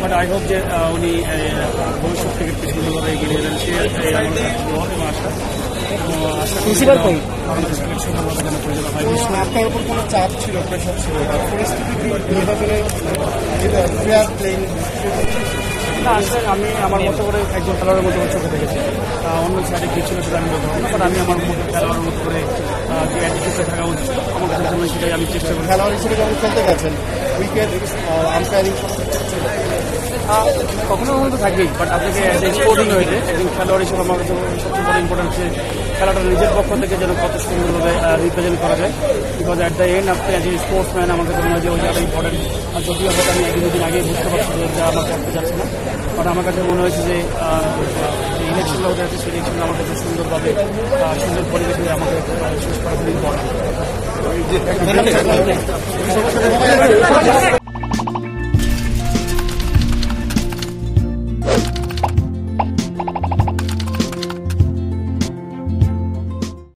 But I hope যে উনি ভবিষ্যৎ ক্রিকেট সুন্দরভাবে এগিয়ে নিয়ে যাবেন, সে আশা আপনার উপর কোনো চাপ ছিল, প্রেশার ছিল, পরিস্থিতি আসলে আমি আমার মতো করে একজন খেলোয়াড়ের মতো চোখে দেখেছি। অন্য সাইডে কি ছিল সেটা আমি বলতে পারবো না, বাট আমি আমার মতো খেলোয়াড়ের মতো করে যে অ্যাটিটিউডে থাকা উচিত আমার কাছে জন্য সেটাই আমি চেষ্টা করি। খেলোয়াড় হিসেবে যখন খেলতে গেছেন উইকেট আম্পায়ারিং কখনো কখনো তো থাকবেই, বাট আপনাকে স্পোর্টিং হয়েছে একজন খেলোয়াড় হিসেবে আমার কাছে সবচেয়ে বড় ইম্পর্টেন্ট হচ্ছে খেলাটা নিজের পক্ষ থেকে যেন কত সুন্দরভাবে রিপ্রেজেন্ট করা যায়। বিকজ অ্যাট দ্য এন্ড আপনি অ্যাজ এ স্পোর্টসম্যান আমার কাছে মনে হয় যে ওইটা ইম্পর্টেন্ট। আর যদিও হয়তো আমি দুদিন আগে বুঝতে পারছি যে এটা আমার করতে যাচ্ছে না, বাট আমার কাছে মনে হয়েছে যে ইলেকশনটা হতে যাচ্ছে, সেই ইলেকশনটা আমার কাছে সুন্দরভাবে সুন্দর পরিবেশে আমাকে শেষ করা খুব ইম্পর্টেন্ট।